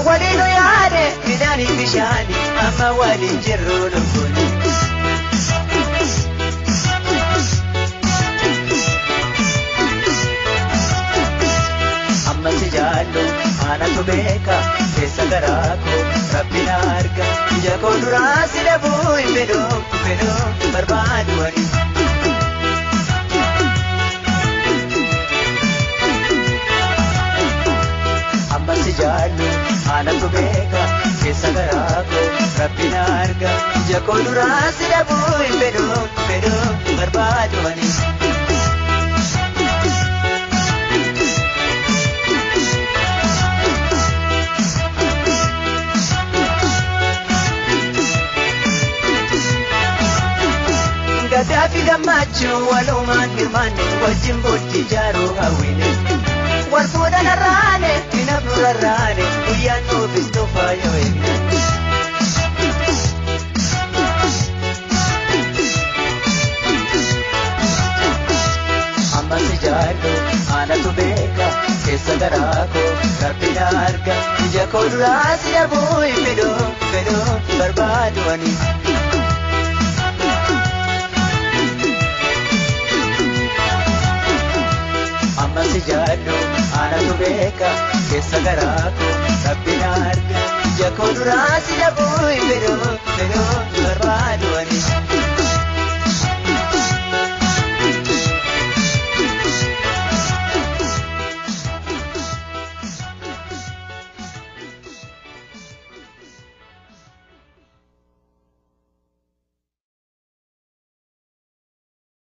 walinu yaade midhaani bishaani amma waliin jirru lubbuuni. Amma si jaallu anatu beeka keessa garaa koo Rabbi na arga ija koo duraa si dhabuu hin fedhuu barbaadu ani. Amma si jaallu anatu beeka keessa garaa koo Rabbi na arga ija koo duraa si dhabuu hin fedhuu barbaadu ani. Gadaafi gammachuu walumaan hirmaanne wajjin bultii jaaruu hawwine wal fuudhan arraane dinabnu rarraane guyyaan nuufis tufaa yoo eegne. Amma si jaallu anatu beeka keessa garaa koo Rabbi na arga ija koo duraa si dhabuu hin fedhuu barbaadu ani. Amma si jaallu anatu beeka keessa garaa koo Rabbi na arga ija koo duraa si dhabuu hin fedhuu barbaadu ani.